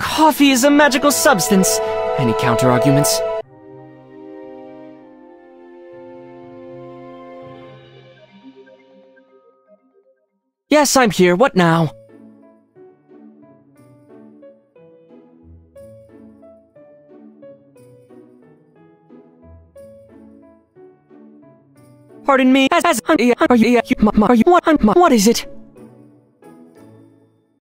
Coffee is a magical substance. Any counter-arguments? Yes, I'm here. What now? Pardon me, are you, what is it?